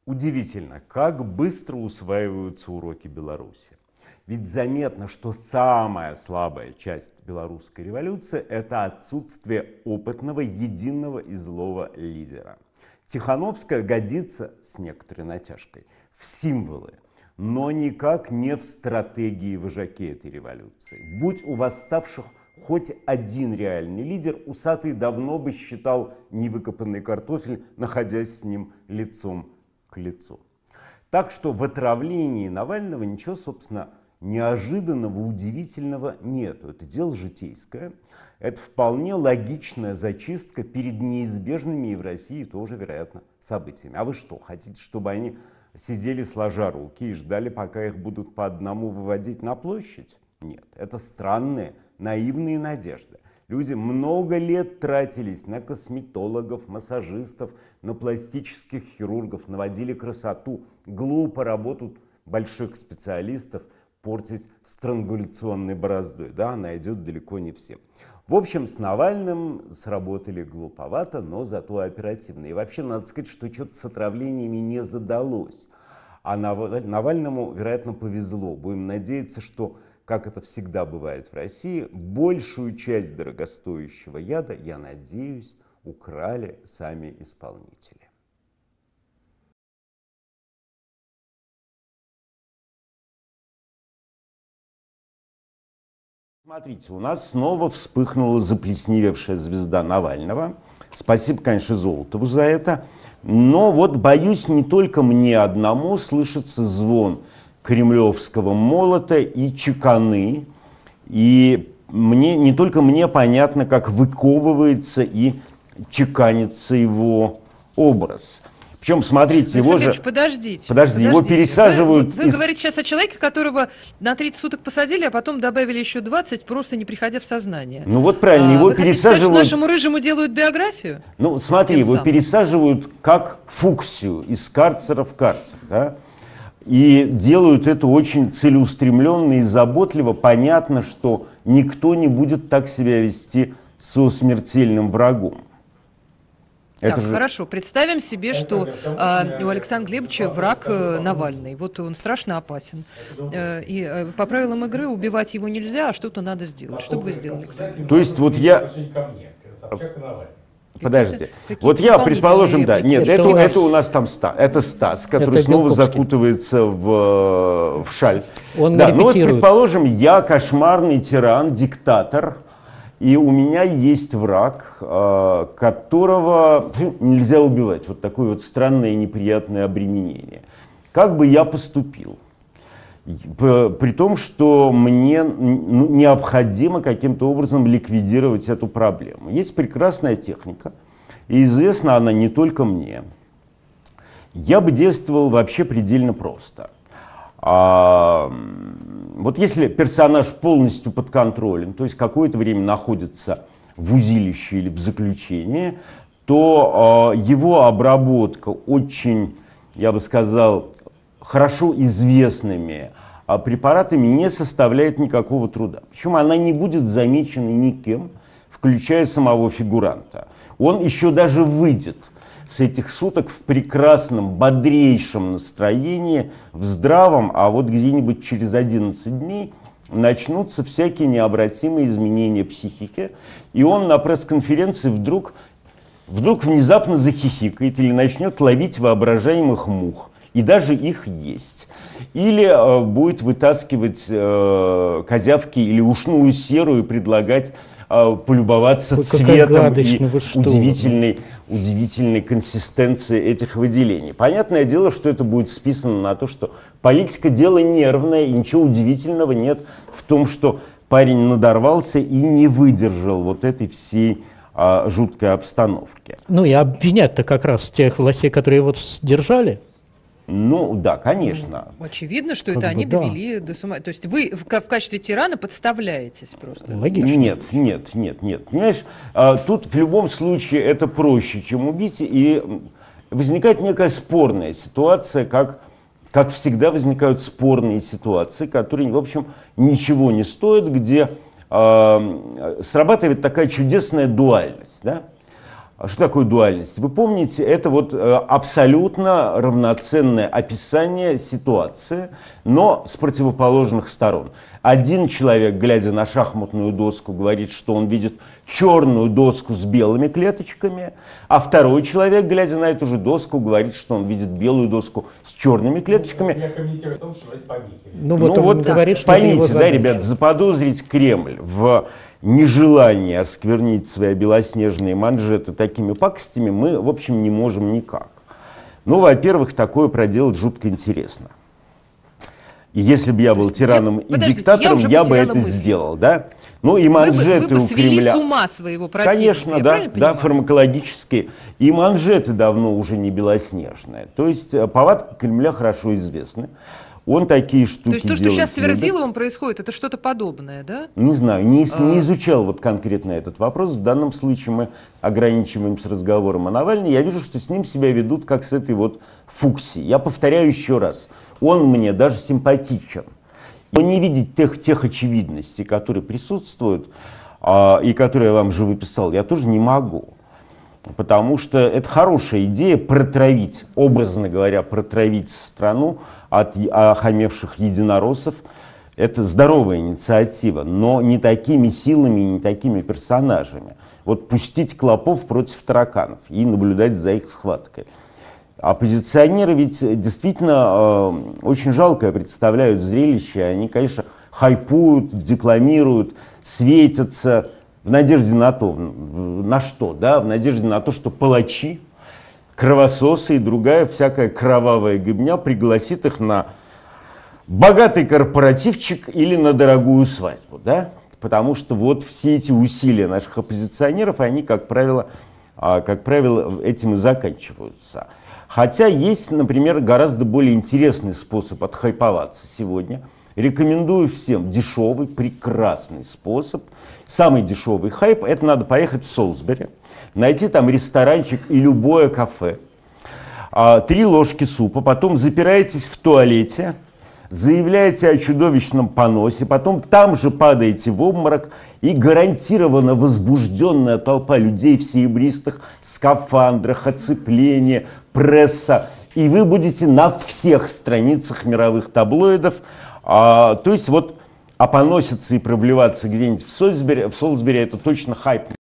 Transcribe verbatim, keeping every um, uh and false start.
Удивительно, как быстро усваиваются уроки Беларуси. Ведь заметно, что самая слабая часть белорусской революции – это отсутствие опытного, единого и злого лидера. Тихановская годится, с некоторой натяжкой, в символы, но никак не в стратегии вожаки этой революции. Будь у восставших хоть один реальный лидер, Усатый давно бы считал невыкопанный картофель, находясь с ним лицом к лицу. Так что в отравлении Навального ничего, собственно, неожиданного, удивительного нету. Это дело житейское. Это вполне логичная зачистка перед неизбежными и в России тоже, вероятно, событиями. А вы что, хотите, чтобы они сидели сложа руки и ждали, пока их будут по одному выводить на площадь? Нет, это странные, наивные надежды. Люди много лет тратились на косметологов, массажистов, на пластических хирургов, наводили красоту. Глупо работают больших специалистов портить странгуляционной бороздой. Да, она идет далеко не всем. В общем, с Навальным сработали глуповато, но зато оперативно. И вообще, надо сказать, что что-то с отравлениями не задалось. А Навальному, вероятно, повезло. Будем надеяться, что, как это всегда бывает в России, большую часть дорогостоящего яда, я надеюсь, украли сами исполнители. Смотрите, у нас снова вспыхнула заплесневевшая звезда Навального. Спасибо, конечно, Золотову за это. Но вот, боюсь, не только мне одному слышится звон кремлевского молота и чеканы. И мне, не только мне понятно, как выковывается и чеканится его образ. Причем, смотрите, его же... Подождите, подожди, подождите, его пересаживают... Вы, вы из... говорите сейчас о человеке, которого на тридцать суток посадили, а потом добавили еще двадцать, просто не приходя в сознание. Ну вот правильно, его а, вы пересаживают... Сказать, что нашему рыжему делают биографию? Ну смотри, его самым. пересаживают как фуксию из карцера в карцер, да? И делают это очень целеустремленно и заботливо. Понятно, что никто не будет так себя вести со смертельным врагом. Так, это же... хорошо. Представим себе, что э, у Александра Глебовича враг э, Навальный. Вот он страшно опасен. Э, и э, по правилам игры убивать его нельзя, а что-то надо сделать. Что бы вы сделали, Александр? То есть вот я... Подожди. Вот я, предположим, да, нет, это, это, это у нас там Стас, это Стас, который это снова закутывается в, в шаль. Он да, ну вот, предположим, я кошмарный тиран, диктатор, и у меня есть враг, которого нельзя убивать. Вот такое вот странное и неприятное обременение. Как бы я поступил? При том, что мне необходимо каким-то образом ликвидировать эту проблему. Есть прекрасная техника, и известна она не только мне. Я бы действовал вообще предельно просто. А, вот если персонаж полностью под контролем, то есть какое-то время находится в узилище или в заключении, то а, его обработка очень, я бы сказал, хорошо известными препаратами не составляет никакого труда. Причем она не будет замечена никем, включая самого фигуранта. Он еще даже выйдет с этих суток в прекрасном, бодрейшем настроении, в здравом, а вот где-нибудь через одиннадцать дней начнутся всякие необратимые изменения психики, и он на пресс-конференции вдруг, вдруг внезапно захихикает или начнет ловить воображаемых мух. И даже их есть. Или э, будет вытаскивать э, козявки или ушную серу и предлагать э, полюбоваться Ой, цветом и ну удивительной, удивительной консистенцией этих выделений. Понятное дело, что это будет списано на то, что политика дело нервное, и ничего удивительного нет в том, что парень надорвался и не выдержал вот этой всей э, жуткой обстановки. Ну и обвинять-то как раз тех властей, которые его держали. Ну, да, конечно. Ну, очевидно, что как это бы, они да. довели до сума. То есть вы в, в качестве тирана подставляетесь просто. Логично. Нет, нет, нет, нет. Понимаешь, тут в любом случае это проще, чем убить. И возникает некая спорная ситуация, как, как всегда возникают спорные ситуации, которые, в общем, ничего не стоят, где э, срабатывает такая чудесная дуальность. Да? Что такое дуальность? Вы помните, это вот абсолютно равноценное описание ситуации, но с противоположных сторон. Один человек, глядя на шахматную доску, говорит, что он видит черную доску с белыми клеточками, а второй человек, глядя на эту же доску, говорит, что он видит белую доску с черными клеточками. Я комментирую о том, что это помехи. Ну вот ну, он вот говорит, что поймите, это его да, ребят, заподозрить Кремль в нежелании осквернить свои белоснежные манжеты такими пакостями мы, в общем, не можем никак. Ну, во-первых, такое проделать жутко интересно. И если бы я был тираном и диктатором, я, я бы это мысли. сделал, да? Ну и манжеты вы бы, вы бы у Кремля. С ума своего противника, конечно, да, да, фармакологические. И манжеты давно уже не белоснежные. То есть повадки Кремля хорошо известны. Он такие штуки То есть то, что делает, сейчас с Верзиловым происходит, это что-то подобное, да? Не знаю, не, не изучал вот конкретно этот вопрос. В данном случае мы ограничиваемся разговором о Навальном. Я вижу, что с ним себя ведут как с этой вот Фукси. Я повторяю еще раз. Он мне даже симпатичен. Но не видеть тех, тех очевидностей, которые присутствуют, а, и которые я вам же выписал, я тоже не могу. Потому что это хорошая идея протравить, образно говоря, протравить страну от охамевших единороссов. Это здоровая инициатива, но не такими силами и не такими персонажами. Вот пустить клопов против тараканов и наблюдать за их схваткой. Оппозиционеры ведь действительно э, очень жалкое представляют зрелище. Они, конечно, хайпуют, декламируют, светятся в надежде на то, на что, да, в надежде на то, что палачи, кровососы и другая всякая кровавая гыбня пригласит их на богатый корпоративчик или на дорогую свадьбу, да, потому что вот все эти усилия наших оппозиционеров, они, как правило, как правило, этим и заканчиваются. Хотя есть, например, гораздо более интересный способ отхайповаться сегодня. Рекомендую всем дешевый, прекрасный способ. Самый дешевый хайп — это надо поехать в Солсбери, найти там ресторанчик и любое кафе, три ложки супа, потом запираетесь в туалете, заявляете о чудовищном поносе, потом там же падаете в обморок, и гарантированно возбужденная толпа людей в серебристых скафандрах, оцепление, пресса, и вы будете на всех страницах мировых таблоидов, а, то есть вот опоноситься и проблеваться где-нибудь в Солсбери, в Солсбери это точно хайп.